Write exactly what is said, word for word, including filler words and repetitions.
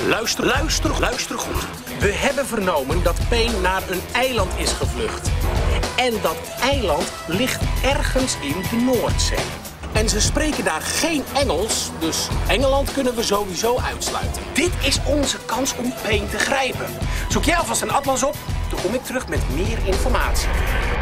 Luister, luister, luister goed. We hebben vernomen dat Payne naar een eiland is gevlucht. En dat eiland ligt ergens in de Noordzee. En ze spreken daar geen Engels, dus Engeland kunnen we sowieso uitsluiten. Dit is onze kans om Payne te grijpen. Zoek jij alvast een atlas op, dan kom ik terug met meer informatie.